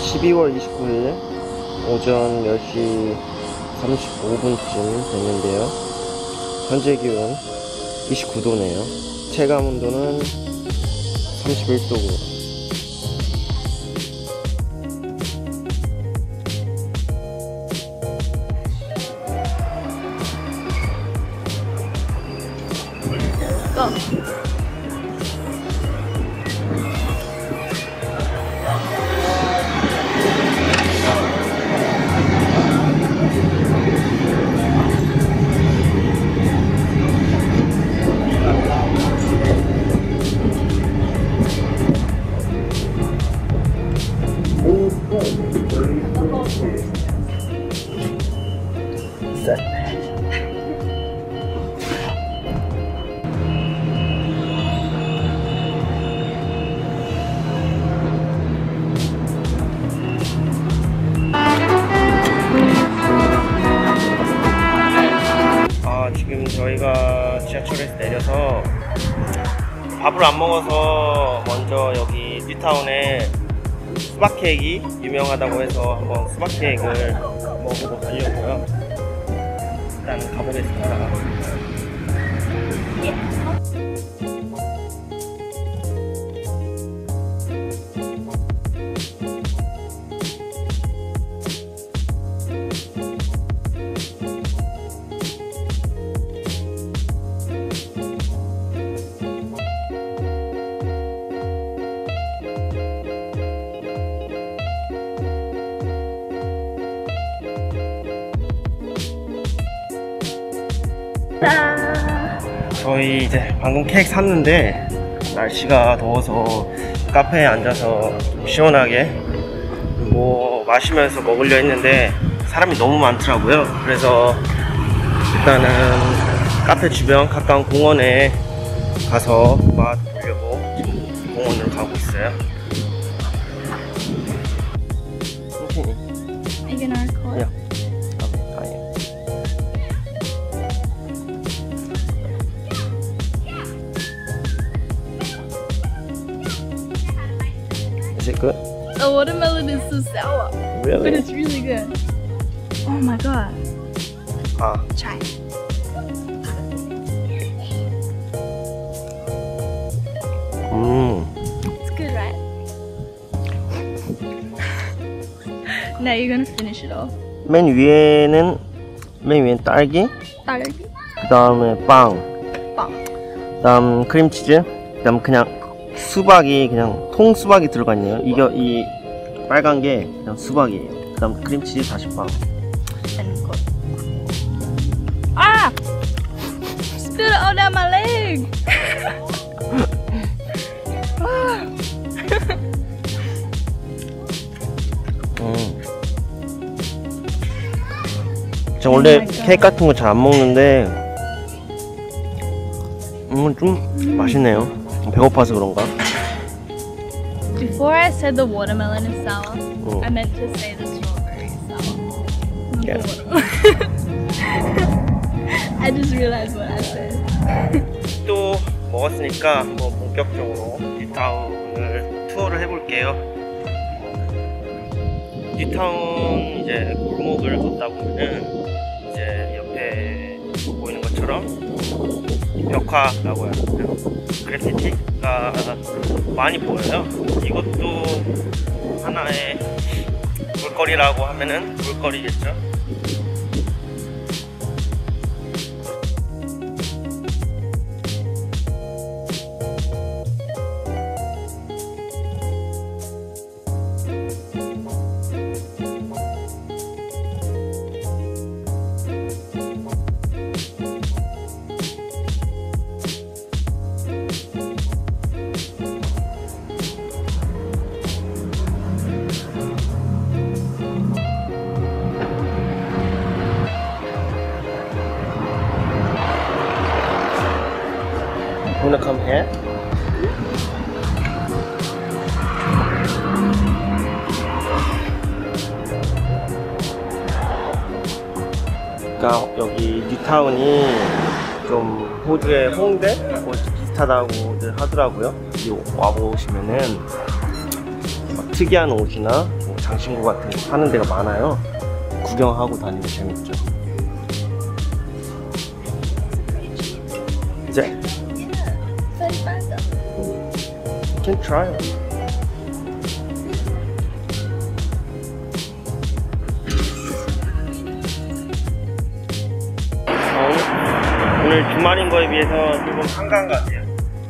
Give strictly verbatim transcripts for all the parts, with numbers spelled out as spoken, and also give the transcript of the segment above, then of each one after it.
십이월 이십구일 오전 열 시 삼십오 분쯤 됐는데요. 현재 기온 이십구 도네요. 체감 온도는 삼십일 도고 지금 저희가 지하철에서 내려서 밥을 안 먹어서 먼저 여기 뉴타운에 수박 케이크가 유명하다고 해서 한번 수박 케이크를 먹어보고 가려고요. 일단 가보겠습니다. 저희 이제 방금 케이크 샀는데 날씨가 더워서 카페에 앉아서 좀 시원하게 뭐 마시면서 먹으려 했는데 사람이 너무 많더라고요. 그래서 일단은 카페 주변 가까운 공원에 가서 맛보려고 지금 공원으로 가고 있어요. Is it good? The watermelon is so sour. Really? But it's really good. Oh my god. Ah. Try. Mmm. It's good, right? Now you're gonna finish it off. 맨 위에는 맨 위에는 딸기, 딸기? 그 다음에 빵, 빵. 그 다음 크림치즈, 그 다음 그냥 수박이 그냥 통 수박이 들어가 있네요. 이게 이 빨간 게 그냥 수박이에요. 그 다음 크림치즈 다시 빵. 아! Spit it all down my leg. 음. 저 원래 Oh 케이크 같은 거 잘 안 먹는데 음, 좀 음. 맛있네요. 배고파서 그런가? Before I said the watermelon is sour, 음. I meant to say the strawberry is sour. Not Yeah. the watermelon. I just realized what I said. 또 먹었으니까 뭐 본격적으로 뉴타운을 투어를 해볼게요. 뉴타운 이제 골목을 걷다 보면은 이제 옆에 보이는 것처럼 벽화라고 해야 되나요? 그래피티가 많이 보여요. 이것도 하나의 볼거리라고 하면은 볼거리겠죠. Wanna come here? 그러니까 여기 뉴타운이 좀 호주의 홍대? 뭐 비슷하다고들 하더라고요. 여기 와보시면은 막 특이한 옷이나 뭐 장신구 같은 거 파는 데가 많아요. 구경하고 다니면 재밌죠. 이제 You can try it. 어, 오늘 주말인 거에 비해서 조금 한가한 것 같아요.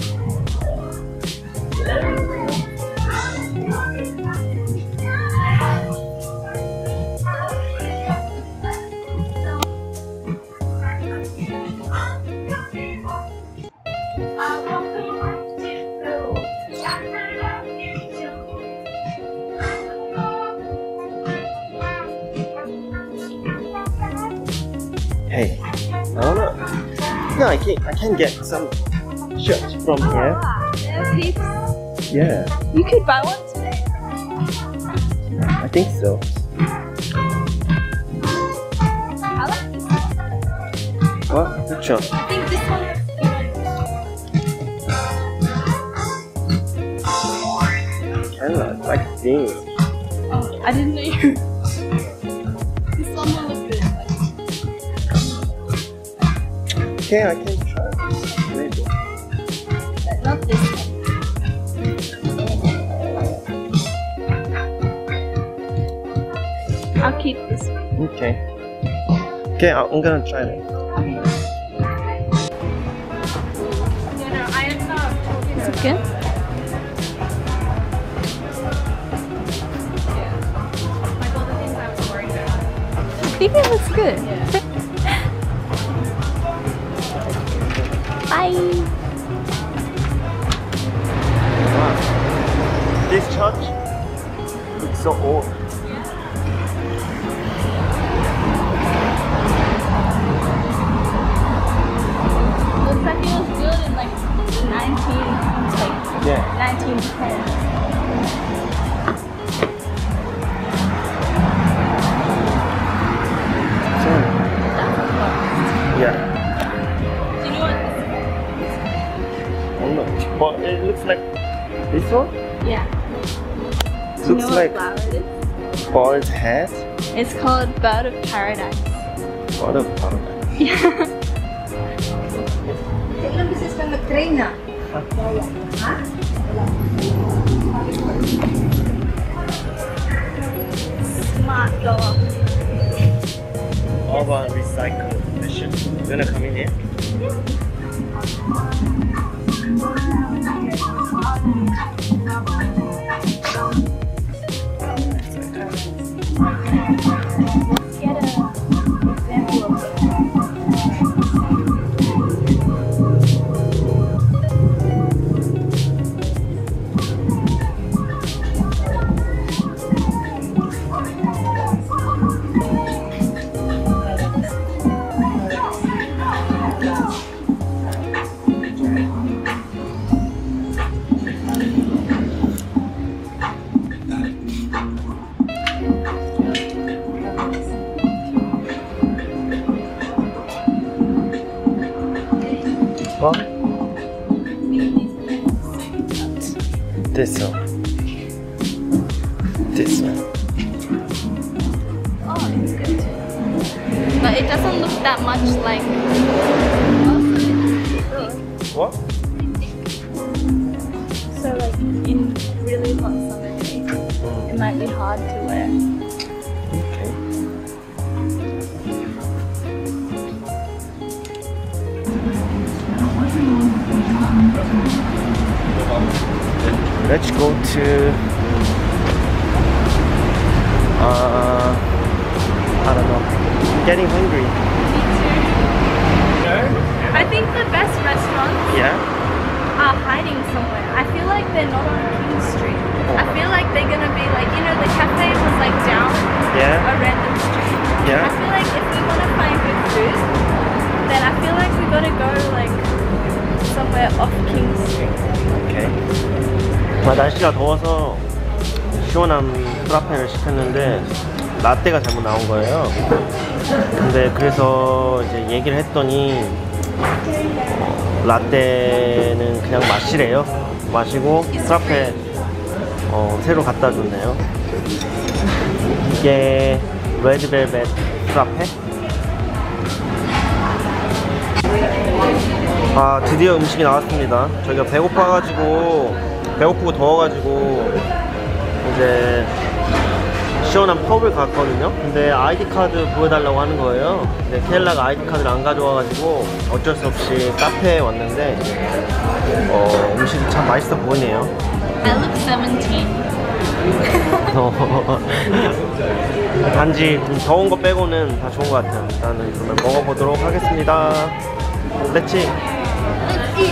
Hey, I wanna. No, I can. I can get some shirts from here. Peeps. Yeah, You could buy one today. I think so. I like this one. What? Which one? I think this one. Cannot like this. Oh, I didn't know you. This one will look good. Okay, I can try. Maybe. But not this one. I'll keep this one. Okay. Okay, I'm gonna try it. Is it good? I think it looks good. Bye. Wow. This church looks so old. Looks like it was built in like nineteen, like Yeah. nineteen ten. So, yeah. Do you know what I don't know. But it looks like this one. this is? Yeah. Do you Looks know like what flower it is? bald head. It's called Bird of Paradise. What a paradise. Ilang beses kang nag-train na? Ha? Smart dog. All about recycled mission. You gonna come in here? Get an example of it. What? This one. This one. Oh, it's good. But it doesn't look that much like. What? So like in really hot summer days, it might be hard to wear. Okay. Let's go to uh I don't know. I'm getting hungry. I think the best restaurants Yeah? are hiding somewhere. I feel like they're not on King Street. I feel like they're gonna be like, you know, the cafe was like down Yeah? a random street. I Yeah? feel like if we want to find good food, then I feel like we gotta go like somewhere off King Street. 오케이. 아, 날씨가 더워서 시원한 프라페를 시켰는데 라떼가 잘못 나온 거예요. 근데 그래서 이제 얘기를 했더니 어, 라떼는 그냥 마시래요. 마시고 프라페 어, 새로 갖다 줬네요. 이게 레드벨벳 프라페. 아, 드디어 음식이 나왔습니다. 저희가 배고파가지고 배고프고 더워가지고 이제 시원한 펍을 갔거든요. 근데 아이디 카드 보여달라고 하는 거예요. 근데 케일라가 아이디 카드를 안 가져와가지고 어쩔 수 없이 카페에 왔는데 어, 음식이 참 맛있어 보이네요. I look seventeen. 단지 좀 더운 거 빼고는 다 좋은 것 같아요. 일단은 그러면 먹어보도록 하겠습니다. 렛츠! Let's eat.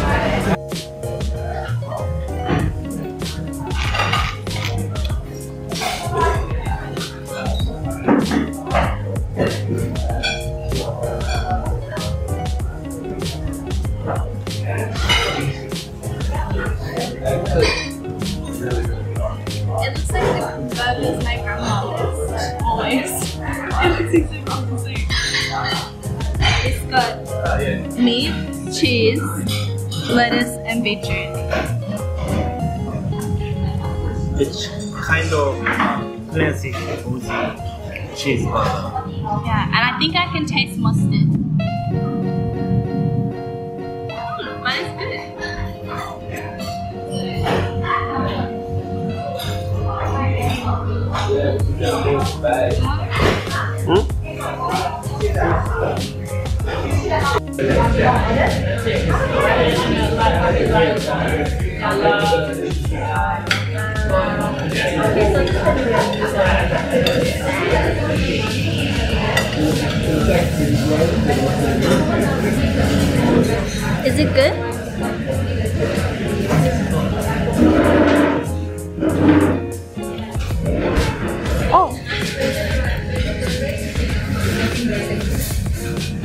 It looks like the burgers my grandma makes. Always. It looks exactly the same. It's got meat, cheese, lettuce, and beetroot. It's kind of classic cheeseburger. Yeah, and I think I can taste mustard. But it's good. 응? Is it good? Oh.